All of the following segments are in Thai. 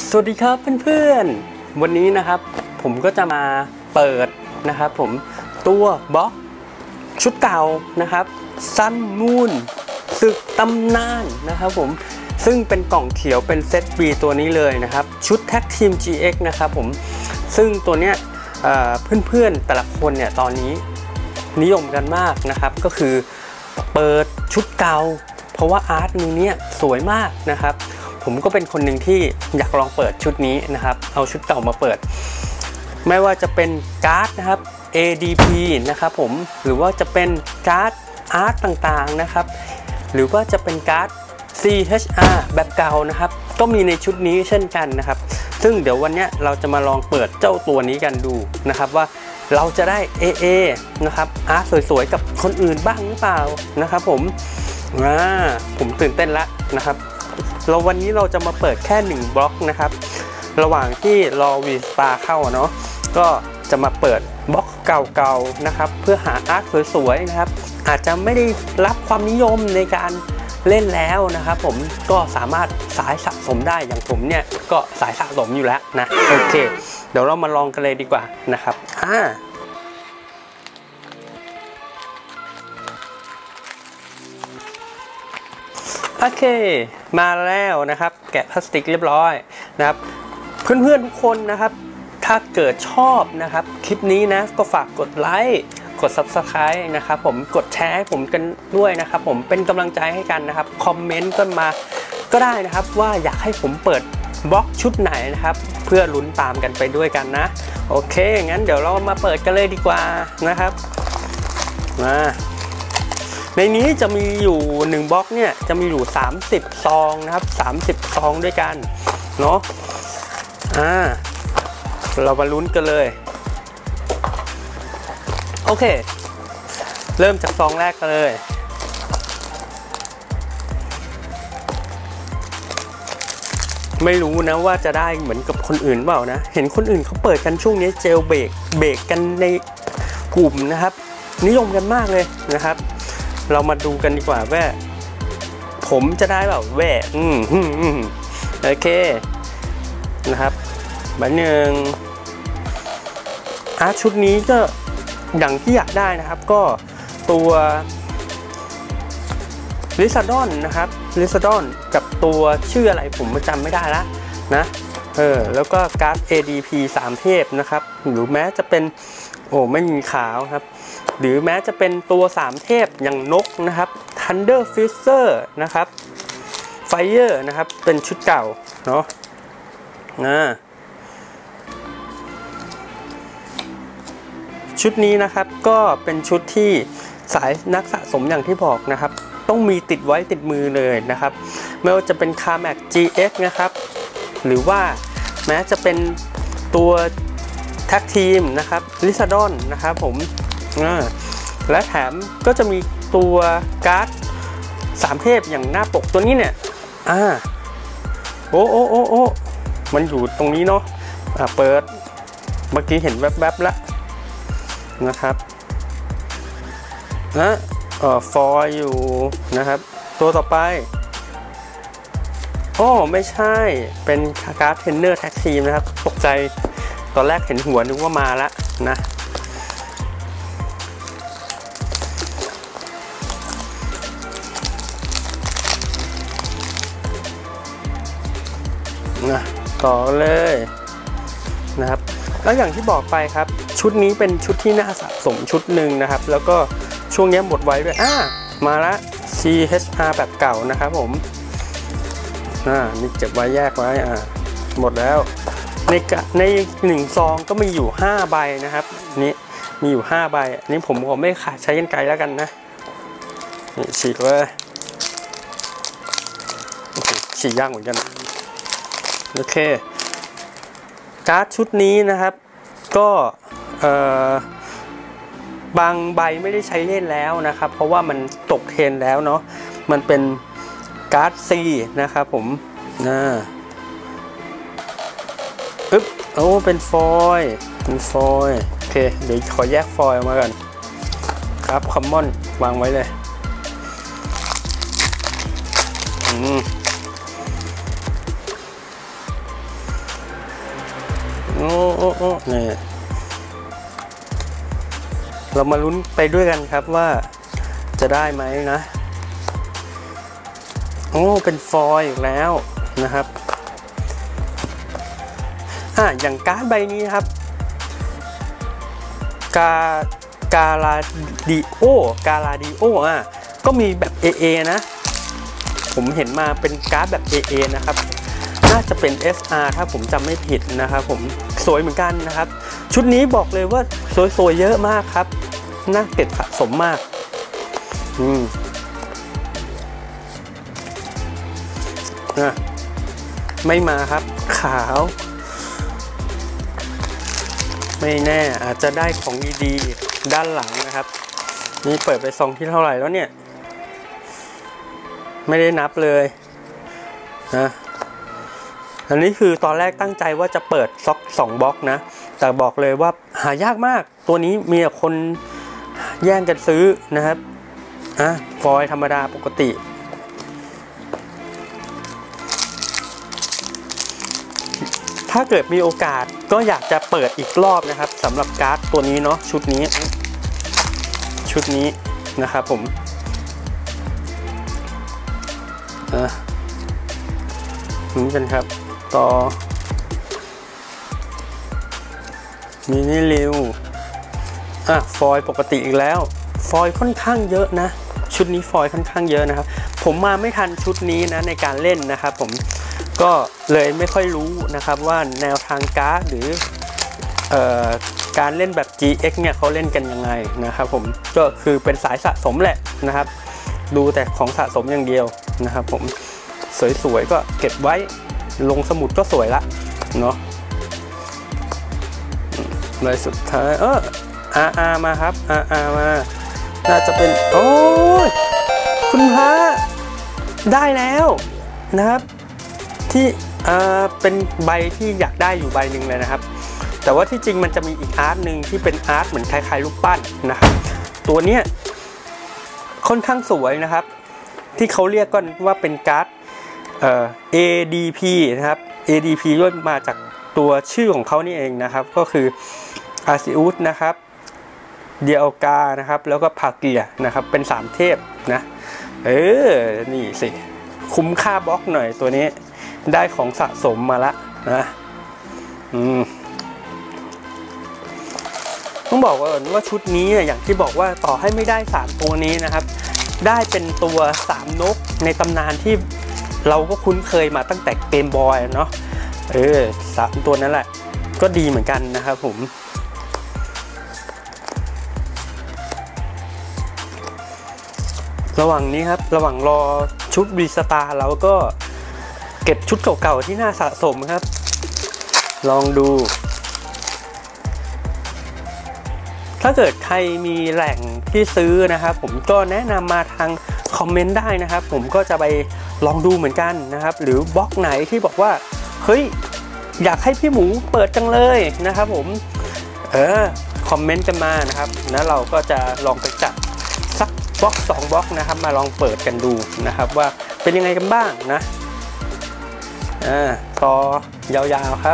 สวัสดีครับเพื่อนๆวันนี้นะครับผมก็จะมาเปิดนะครับผมตัวบล็อกชุดเก่านะครับซันมูนศึกตำนานนะครับผมซึ่งเป็นกล่องเขียวเป็นเซต B ตัวนี้เลยนะครับชุดแท็กทีม GX นะครับผมซึ่งตัวเนี้ยเพื่อนๆแต่ละคนเนี่ยตอนนี้นิยมกันมากนะครับก็คือเปิดชุดเก่าเพราะว่าอาร์ตมือเนี้ยสวยมากนะครับผมก็เป็นคนหนึ่งที่อยากลองเปิดชุดนี้นะครับเอาชุดเก่ามาเปิดไม่ว่าจะเป็นการ์ดนะครับ ADP นะครับผมหรือว่าจะเป็นการ์ดอาร์ตต่างๆนะครับหรือว่าจะเป็นการ์ด CHR แบบเก่านะครับก็มีในชุดนี้เช่นกันนะครับซึ่งเดี๋ยววันนี้เราจะมาลองเปิดเจ้าตัวนี้กันดูนะครับว่าเราจะได้ AA นะครับอาร์ตสวยๆกับคนอื่นบ้างหรือเปล่านะครับผมตื่นเต้นแล้วนะครับวันนี้เราจะมาเปิดแค่1บล็อกนะครับระหว่างที่รอวีสตาร์เข้าเนาะก็จะมาเปิดบล็อกเก่าๆนะครับเพื่อหาอาร์ตสวยๆนะครับอาจจะไม่ได้รับความนิยมในการเล่นแล้วนะครับผมก็สามารถสายสะสมได้อย่างผมเนี่ยก็สายสะสมอยู่แล้วนะโอเคเดี๋ยวเรามาลองกันเลยดีกว่านะครับโอเคมาแล้วนะครับแกะพลาสติกเรียบร้อยนะครับเพื่อนๆทุกคนนะครับถ้าเกิดชอบนะครับคลิปนี้นะก็ฝากกดไลค์กด Subscribe นะครับผมกดแชร์ให้ผมกันด้วยนะครับผมเป็นกำลังใจให้กันนะครับคอมเมนต์กันมาก็ได้นะครับว่าอยากให้ผมเปิดบล็อกชุดไหนนะครับเพื่อลุ้นตามกันไปด้วยกันนะโอเคงั้นเดี๋ยวเรามาเปิดกันเลยดีกว่านะครับในนี้จะมีอยู่1บล็อกเนี่ยจะมีอยู่30ซองนะครับ30ซองด้วยกันเนาะเรามาลุ้นกันเลยโอเคเริ่มจากซองแรกกันเลยไม่รู้นะว่าจะได้เหมือนกับคนอื่นเปล่านะเห็นคนอื่นเขาเปิดกันช่วงนี้เจลเบรกกันในกลุ่มนะครับนิยมกันมากเลยนะครับเรามาดูกันดีกว่าว่าผมจะได้แบบโอเคนะครับบันหนึ่งชุดนี้ก็อย่างที่อยากได้นะครับก็ตัวลิซาดอนนะครับลิซาดอนกับตัวชื่ออะไรผมจำไม่ได้ละนะแล้วก็การ์ด ADP 3 เทพนะครับหรือแม้จะเป็นไม่มีขาวครับหรือแม้จะเป็นตัว3เทพอย่างนกนะครับ Thunder Fisher นะครับ Fire นะครับเป็นชุดเก่าเนาะชุดนี้นะครับก็เป็นชุดที่สายนักสะสมอย่างที่บอกนะครับต้องมีติดไว้ติดมือเลยนะครับไม่ว่าจะเป็น Carmax GX นะครับหรือว่าแม้จะเป็นตัวแท็กทีมนะครับลิซาดอนนะครับผมและแถมก็จะมีตัวการ์ด3เทพอย่างหน้าปกตัวนี้เนี่ยโอ้มันอยู่ตรงนี้เนาะเปิดเมื่อกี้เห็นแวบๆแล้วนะครับฟอยอยู่นะครับตัวต่อไปไม่ใช่เป็นการ์ดเทรนเนอร์แท็กทีมนะครับตกใจตอนแรกเห็นหัวนึกว่ามาแล้วนะต่อเลยนะครับแล้วอย่างที่บอกไปครับชุดนี้เป็นชุดที่น่าสะสมชุดหนึ่งนะครับแล้วก็ช่วงนี้หมดไว้ด้วยมาละ CHR แบบเก่านะครับผมนี่เก็บไว้แยกไว้หมดแล้วใน1ซองก็มีอยู่5ใบนะครับนี่มีอยู่5ใบอันนี้ผมก็ไม่ขาดใช้กรรไกรแล้วกันนะนี่ฉีกเลยฉีกยากเหมือนกันโอเคการ์ดชุดนี้นะครับก็บางใบไม่ได้ใช้เล่นแล้วนะครับเพราะว่ามันตกเทรนแล้วเนาะมันเป็นการ์ด C นะครับผมเป็นฟอยล์โอเคเดี๋ยวขอแยกฟอยล์ออกมาก่อนครับคอมมอนวางไว้เลยนี่เรามาลุ้นไปด้วยกันครับว่าจะได้ไหมนะโอ้เป็นฟอยล์อีกแล้วนะครับอย่างการ์ดใบนี้ครับกาลาดิโอก็มีแบบ AA นะผมเห็นมาเป็นการ์ดแบบ AA นะครับน่าจะเป็น SR ถ้าผมจำไม่ผิดนะครับผมสวยเหมือนกันนะครับชุดนี้บอกเลยว่าสวยๆเยอะมากครับน่าเก็บสะสมมากไม่มาครับขาวไม่แน่อาจจะได้ของดีๆด้านหลังนะครับนี่เปิดไปซองที่เท่าไหร่แล้วเนี่ยไม่ได้นับเลยนะอันนี้คือตอนแรกตั้งใจว่าจะเปิดซ็อก2บล็อกนะแต่บอกเลยว่าหายากมากตัวนี้มีคนแย่งกันซื้อนะครับฟอยล์ธรรมดาปกติถ้าเกิดมีโอกาสก็อยากจะเปิดอีกรอบนะครับสำหรับการ์ดตัวนี้เนาะชุดนี้นะครับผมนี่กันครับต่อมินิริวฟอยล์ปกติอีกแล้วฟอยล์ค่อนข้างเยอะนะชุดนี้ฟอยล์ค่อนข้างเยอะนะครับผมมาไม่ทันชุดนี้นะในการเล่นนะครับผมก็เลยไม่ค่อยรู้นะครับว่าแนวทางการ์ดหรือการเล่นแบบ GX เนี่ยเขาเล่นกันยังไงนะครับผมก็คือเป็นสายสะสมแหละนะครับดูแต่ของสะสมอย่างเดียวนะครับผมสวยๆก็เก็บไว้ลงสมุดก็สวยละเนาะเลยสุดท้ายRR มาครับ RR มาน่าจะเป็นโอ้ยคุณพระได้แล้วนะครับที่เป็นใบที่อยากได้อยู่ใบหนึ่งเลยนะครับแต่ว่าที่จริงมันจะมีอีกอาร์ตหนึ่งที่เป็นอาร์ตเหมือนคล้ายๆรูปปั้นนะครับตัวเนี้ยค่อนข้างสวยนะครับที่เขาเรียกกันว่าเป็นการ์ดADP นะครับ ADP ย่อมาจากตัวชื่อของเขานี่เองนะครับก็คืออาซิอุสนะครับเดียกานะครับแล้วก็พาเกียนะครับเป็น3เทพนะนี่สิคุ้มค่าบล็อกหน่อยตัวนี้ได้ของสะสมมาละนะต้องบอกว่าชุดนี้อย่างที่บอกว่าต่อให้ไม่ได้3ตัวนี้นะครับได้เป็นตัว3นกในตำนานที่เราก็คุ้นเคยมาตั้งแต่เกมบอยเนาะ3ตัวนั้นแหละก็ดีเหมือนกันนะครับผมระหว่างนี้ครับระหว่างรอชุดรีสตาร์เราก็เก็บชุดเก่าๆที่น่าสะสมครับลองดูถ้าเกิดใครมีแหล่งที่ซื้อนะครับผมก็แนะนำมาทางคอมเมนต์ได้นะครับผมก็จะไปลองดูเหมือนกันนะครับหรือบล็อกไหนที่บอกว่าเฮ้ยอยากให้พี่หมูเปิดจังเลยนะครับผมคอมเมนต์กันมานะครับแล้วเราก็จะลองไปจัดสักบล็อก2บล็อกนะครับมาลองเปิดกันดูนะครับว่าเป็นยังไงกันบ้างนะต่อยาวๆครับ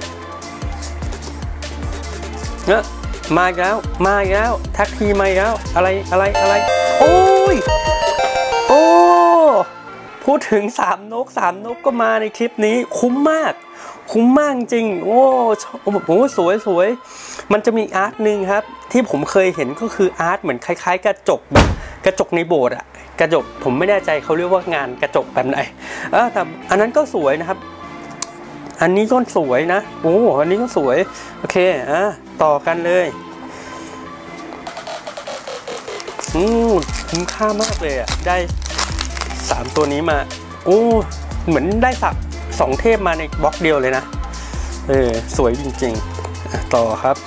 มาอีกแล้วแท็กทีมาอีกแล้วอะไรโอ้พูดถึง3นกก็มาในคลิปนี้คุ้มมากจริงโอ้โหสวยมันจะมีอาร์ตหนึ่งครับที่ผมเคยเห็นก็คืออาร์ตเหมือนคล้ายๆกระจกแบบกระจกในโบสถ์กระจกผมไม่แน่ใจเขาเรียกว่างานกระจกแบบไหนแต่อันนั้นก็สวยนะครับอันนี้ก็สวยนะอันนี้ก็สวยโอเคต่อกันเลยคุ้มค่ามากเลยได้3ตัวนี้มาเหมือนได้สัก2เทพมาในบล็อกเดียวเลยนะสวยจริงๆต่อครับ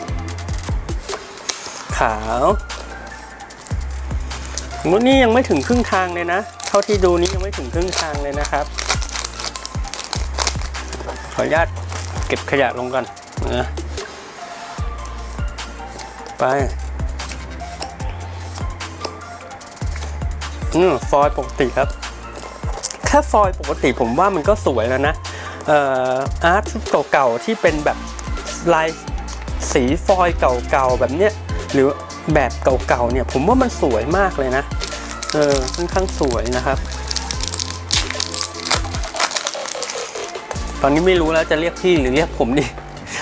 ขาวนี่ยังไม่ถึงครึ่งทางเลยนะเท่าที่ดูนี้ยังไม่ถึงครึ่งทางเลยนะครับขออนุญาตเก็บขยะลงกันนะไปฟอยล์ปกติครับแค่ฟอยล์ปกติผมว่ามันก็สวยแล้วนะอาร์ตชุดเก่าๆที่เป็นแบบลายสีฟอยล์เก่าๆแบบเนี้ยหรือแบบเก่าๆเนี่ยผมว่ามันสวยมากเลยนะค่อนข้างสวยนะครับตอนนี้ไม่รู้แล้วจะเรียกพี่หรือเรียกผมดิ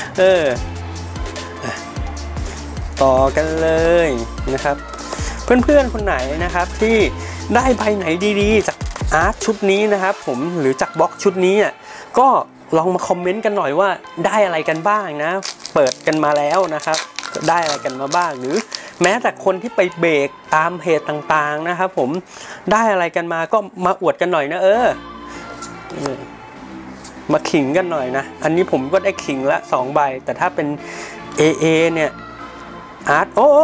ต่อกันเลยนะครับเพื่อนๆคนไหนนะครับที่ได้ใบไหนดีๆจากอาร์ตชุดนี้นะครับผมหรือจากบล็อกชุดนี้ก็ลองมาคอมเมนต์กันหน่อยว่าได้อะไรกันบ้างนะเปิดกันมาแล้วนะครับได้อะไรกันมาบ้างหรือแม้แต่คนที่ไปเบรกตามเพจต่างๆนะครับผมได้อะไรกันมาก็มาอวดกันหน่อยนะมาขิงกันหน่อยนะอันนี้ผมก็ได้ขิงละ2ใบแต่ถ้าเป็น AA เนี่ยอาร์ต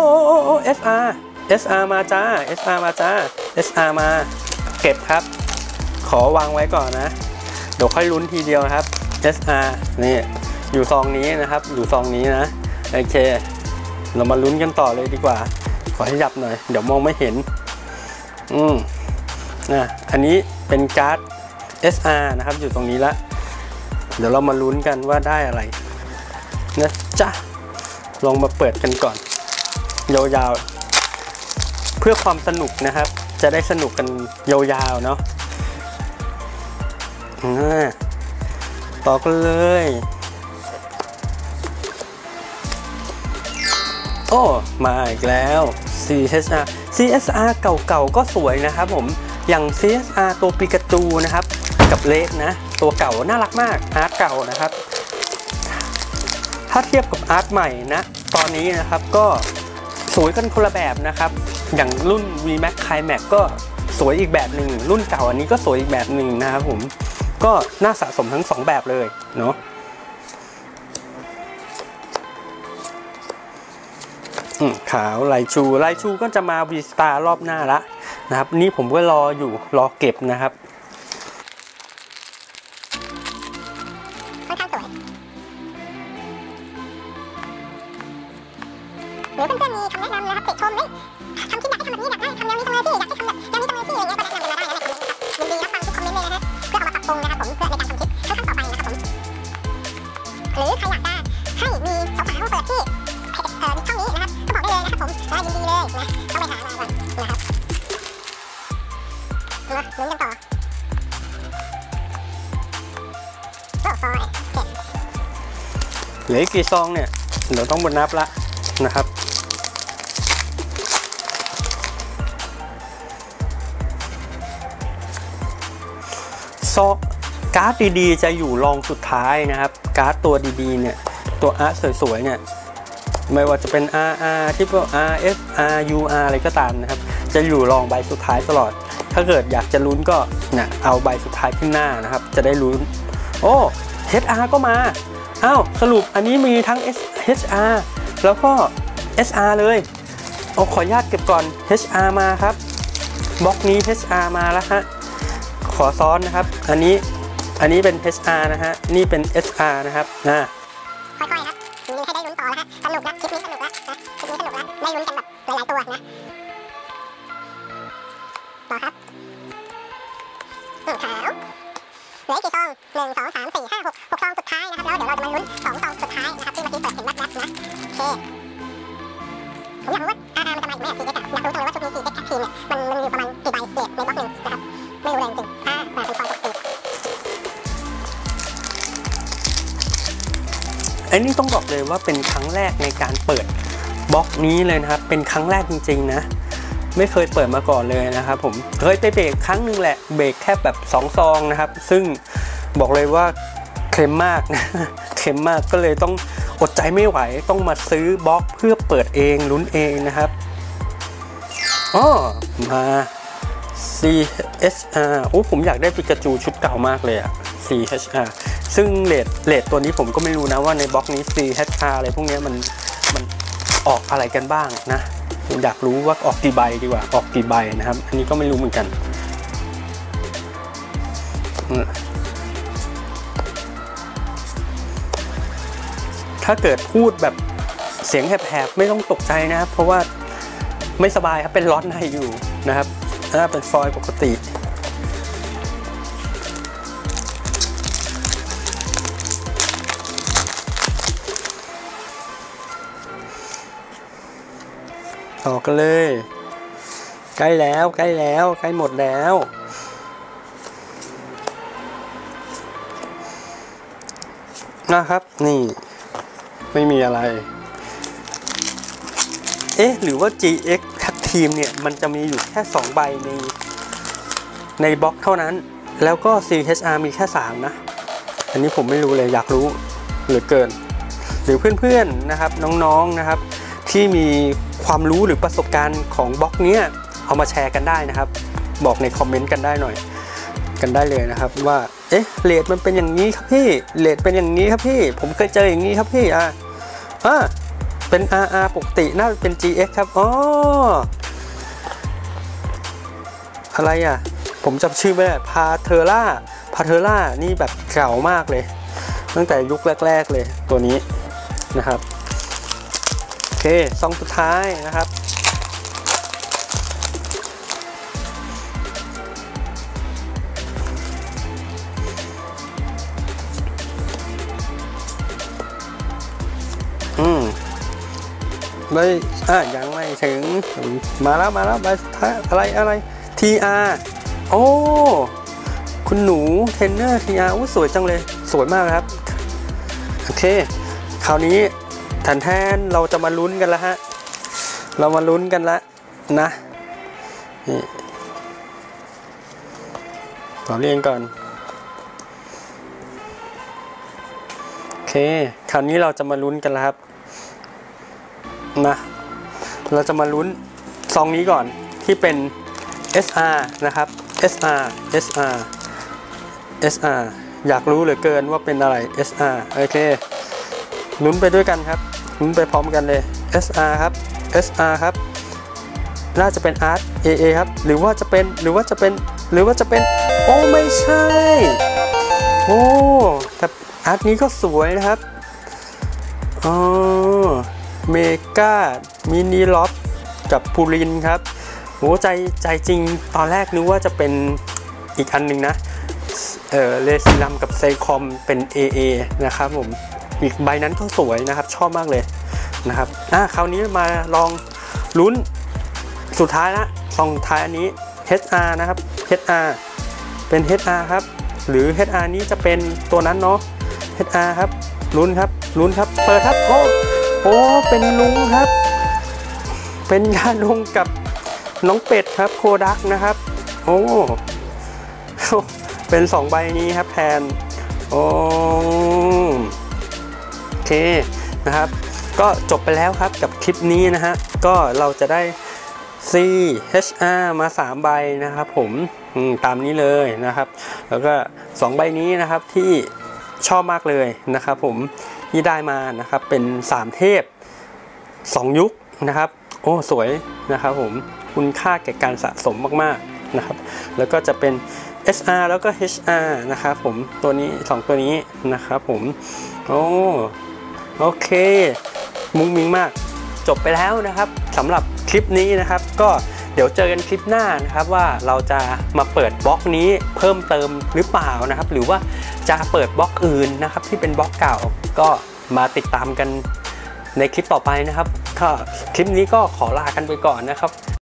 SR มาจ้า SR มาจ้า SR มาเก็บครับขอวางไว้ก่อนนะเดี๋ยวค่อยลุ้นทีเดียวครับ SR นี่อยู่ซองนี้นะครับอยู่ซองนี้นะโอเคเรามาลุ้นกันต่อเลยดีกว่าขอให้ยับหน่อยเดี๋ยวมองไม่เห็นอันนี้เป็นการ์ด SR นะครับอยู่ตรงนี้ละเดี๋ยวเรามาลุ้นกันว่าได้อะไรนะจ๊ะลองมาเปิดกันก่อนยาวๆเพื่อความสนุกนะครับจะได้สนุกกันยาวๆเนาะต่อกันเลยโอ้มาอีกแล้ว CSR เก่าๆก็สวยนะครับผมอย่าง CSR ตัวปิกาจูนะครับกับเลกนะตัวเก่าน่ารักมากอาร์ตเก่านะครับถ้าเทียบกับอาร์ตใหม่นะตอนนี้นะครับก็สวยกันคนละแบบนะครับอย่างรุ่น VMAX Climax ก็สวยอีกแบบหนึ่งรุ่นเก่าอันนี้ก็สวยอีกแบบหนึ่งนะครับผมก็น่าสะสมทั้ง2แบบเลยเนาะขาวไลชูก็จะมา V-Star รอบหน้าละนะครับนี่ผมก็รอเก็บนะครับค่อนข้างสวยหรือเพื่อนๆมีคำแนะนำนะครับติชมทำคลิปอยากให้ทำแบบนี้อยากได้ทำแนวนี้ทำเลยพี่อยากให้ทำแบบแนวนี้ทำเลยพี่อะไรเงี้ยก็แนะนำกันมาได้นะในคอมเมนต์นะครับยินดีรับฟังทุกคอมเมนต์เลยนะฮะเพื่อเอามาปรับปรุงนะครับผมเพื่อในการทำคลิปครั้งต่อไปนะครับผมหรือใครอยากจะให้มีสาวๆเปิดที่ช่องนี้นะครับก็บอกได้เลยนะครับผมได้ยินดีเลยนะต้องไปหามาก่อนนะครับมาลุ้นกันต่อโอ้ฟอยเก็บเหลือกี่ซองเนี่ยเดี๋ยวต้องบนนับละนะครับซองการ์ดดีๆจะอยู่รองสุดท้ายนะครับการ์ดตัวดีๆเนี่ยตัวอาร์ตสวยๆเนี่ยไม่ว่าจะเป็น RR ที่พวก RS RUR อะไรก็ตามนะครับจะอยู่รองใบสุดท้ายตลอดถ้าเกิดอยากจะลุ้นก็เนี่ยเอาใบสุดท้ายขึ้นหน้านะครับจะได้ลุ้นโอ้ HR ก็มาสรุปอันนี้มีทั้ง HR แล้วก็ SR เลยขออนุญาตเก็บก่อน HR มาครับบล็อกนี้ HR มาแล้วฮะขอซ้อนนะครับอันนี้เป็น HR นะฮะนี่เป็น SR นะครับค่อยๆครับมีให้ได้ลุ้นต่อแล้วฮะสนุกนะคลิปนี้สนุกแล้วนะคลิปนี้สนุกแล้วได้ลุ้นกันแบบหลายๆตัวนะต่อครับขาวเหลือกี่ซอง1 2 3 4 5 6 ซองสุดท้ายนะครับแล้วเดี๋ยวเราจะมาลุ้น2 ซองสุดท้ายนะครับที่เมื่อกี้เปิดเห็นแว๊บๆนะโอเคผมอยากรู้ว่ามันจะมาอีกไหม4 เอ็กซ์อยากรู้จังเลยว่าชุดนี้4 เอ็กซ์แท็กทีมเนี่ยมันอยู่ประมาณกี่ใบเด็ดในบล็อกหนึ่งนะครับไม่รู้เลยจริงมาเป็นฟอยล์ปกติอันนี้ต้องบอกเลยว่าเป็นครั้งแรกในการเปิดบล็อกนี้เลยนะครับเป็นครั้งแรกจริงๆนะไม่เคยเปิดมาก่อนเลยนะครับผมเคยไปเบรกครั้งนึงแหละเบรกแค่แบบ2 ซองนะครับซึ่งบอกเลยว่าเค็มมากนะเค็มมากก็เลยต้องอดใจไม่ไหวต้องมาซื้อบล็อกเพื่อเปิดเองลุ้นเองนะครับมา CSR ผมอยากได้ปิกาจูชุดเก่ามากเลยอะ CSR ซึ่งเลทตัวนี้ผมก็ไม่รู้นะว่าในบล็อกนี้ CSR อะไรพวกนี้มันออกอะไรกันบ้างนะอยากรู้ว่าออกกี่ใบดีกว่าออกกี่ใบนะครับอันนี้ก็ไม่รู้เหมือนกันถ้าเกิดพูดแบบเสียงแหบๆไม่ต้องตกใจนะครับเพราะว่าไม่สบายครับเป็นร้อนในอยู่นะครับเป็นฟอยล์ปกติต่อกันเลยใกล้แล้วใกล้หมดแล้วนะครับนี่ไม่มีอะไรหรือว่า GX ทักทีมเนี่ยมันจะมีอยู่แค่2ใบในบล็อกเท่านั้นแล้วก็ CHR มีแค่3นะอันนี้ผมไม่รู้เลยอยากรู้เหลือเกินหรือเพื่อนๆนะครับน้องๆนะครับที่มีความรู้หรือประสบการณ์ของบล็อกเนี้ยเอามาแชร์กันได้นะครับบอกในคอมเมนต์กันได้หน่อยกันได้เลยนะครับว่าเรทมันเป็นอย่างนี้ครับพี่เรทเป็นอย่างนี้ครับพี่ผมเคยเจออย่างนี้ครับพี่เป็น RR ปกติน่าเป็น GX ครับอะไรผมจำชื่อไม่ได้พาเทอร่านี่แบบเก่ามากเลยตั้งแต่ยุคแรกๆเลยตัวนี้นะครับโอเคซองสุดท้ายนะครับยังไม่ถึงมาแล้วใบสุดท้ายอะไร TR โอ้คุณหนูเทรนเนอร์ TR สวยจังเลยสวยมากครับโอเคคราวนี้แทนเราจะมาลุ้นกันแล้วฮะเรามาลุ้นกันแล้วนะนี่ต่อเรียงก่อนโอเคคราวนี้เราจะมาลุ้นกันแล้วครับนะเราจะมาลุ้นซองนี้ก่อนที่เป็น SR นะครับ SR อยากรู้เหลือเกินว่าเป็นอะไร SR โอเคลุ้นไปด้วยกันครับลุ้นไปพร้อมกันเลย SR ครับ น่าจะเป็น Art AA ครับหรือว่าจะเป็นโอ้ไม่ใช่โอ้แต่อาร์ตนี้ก็สวยนะครับเมกามินิล็อบกับพูรินครับโอ้ใจจริงตอนแรกนึกว่าจะเป็นอีกอันหนึ่งนะเลซิลัมกับไซคอมเป็น AA นะครับผมอีกใบนั้นก็สวยนะครับชอบมากเลยนะครับคราวนี้มาลองลุ้นสุดท้ายละซองท้ายอันนี้ HR นะครับ HR เป็น HR ครับหรือ HR นี้จะเป็นตัวนั้นเนาะ HR ครับลุ้นครับเปิดครับโอ้เป็นลุงครับเป็นยาลุงกับน้องเป็ดครับโคดักนะครับโอ้เป็น2ใบนี้ครับแทนโอเคนะครับก็จบไปแล้วครับกับคลิปนี้นะฮะก็เราจะได้ CHR มา3ใบนะครับผมตามนี้เลยนะครับแล้วก็2ใบนี้นะครับที่ชอบมากเลยนะครับผมที่ได้มานะครับเป็น3เทพ2ยุคนะครับโอ้สวยนะครับผมคุณค่าแก่การสะสมมากๆนะครับแล้วก็จะเป็น SR แล้วก็ HR นะครับผมตัวนี้2ตัวนี้นะครับผมโอเคมุ้งมิ้งมากจบไปแล้วนะครับสำหรับคลิปนี้นะครับก็เดี๋ยวเจอกันคลิปหน้านะครับว่าเราจะมาเปิดบล็อกนี้เพิ่มเติมหรือเปล่านะครับหรือว่าจะเปิดบล็อกอื่นนะครับที่เป็นบล็อกเก่าก็มาติดตามกันในคลิปต่อไปนะครับก็คลิปนี้ก็ขอลากันไปก่อนนะครับ